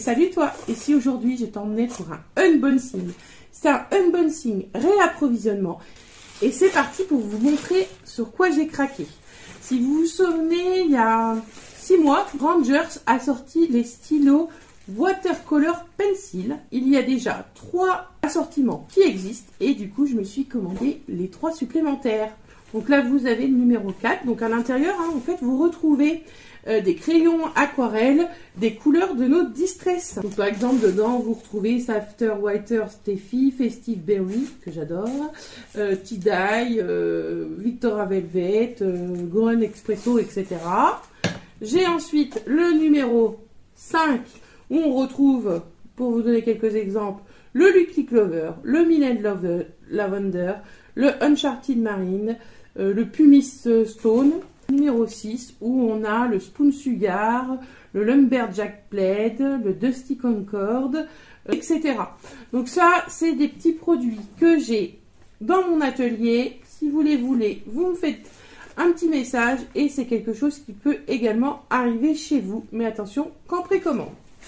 salut toi. Et si aujourd'hui je t'emmenais pour un unboxing. C'est un unboxing réapprovisionnement. Et c'est parti pour vous montrer sur quoi j'ai craqué. Si vous vous souvenez, il y a 6 mois, Rangers a sorti les stylos Watercolor Pencil. Il y a déjà 3 assortiments qui existent. Et du coup, je me suis commandé les 3 supplémentaires. Donc là, vous avez le numéro 4. Donc à l'intérieur, en fait, vous retrouvez des crayons aquarelles, des couleurs de nos distress. Donc par exemple, dedans, vous retrouvez Safter Whiter Steffi, Festive Berry, que j'adore, Tie-Dye, Victoria Velvet, Gohan Espresso, etc. J'ai ensuite le numéro 5, où on retrouve, pour vous donner quelques exemples, le Lucky Clover, le Millen Lavender, le Uncharted Marine, le Pumice Stone. Numéro 6, où on a le Spoon Sugar, le Lumberjack Blade, le Dusty Concord, etc. Donc ça, c'est des petits produits que j'ai dans mon atelier. Si vous les voulez, vous me faites un petit message et c'est quelque chose qui peut également arriver chez vous. Mais attention, qu'en précommande.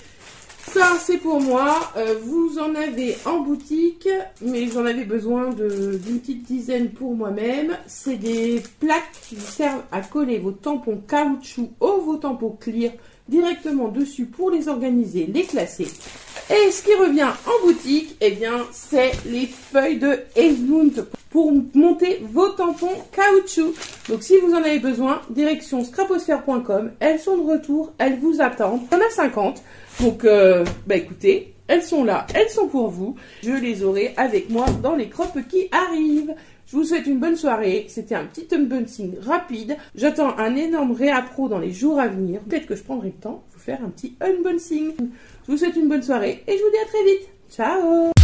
Ça, c'est pour moi. Vous en avez en boutique, mais j'en avais besoin d'une petite dizaine pour moi-même. C'est des plaques qui vous servent à coller vos tampons caoutchouc ou vos tampons clear directement dessus pour les organiser, les classer. Et ce qui revient en boutique, eh bien, c'est les feuilles de Esmount pour monter vos tampons caoutchouc. Donc, si vous en avez besoin, direction scraposphère.com. Elles sont de retour, elles vous attendent. Il y en a 50. Donc, écoutez, elles sont là, elles sont pour vous. Je les aurai avec moi dans les croppes qui arrivent. Je vous souhaite une bonne soirée. C'était un petit unboxing rapide. J'attends un énorme réappro dans les jours à venir. Peut-être que je prendrai le temps de vous faire un petit unboxing. Je vous souhaite une bonne soirée et je vous dis à très vite. Ciao!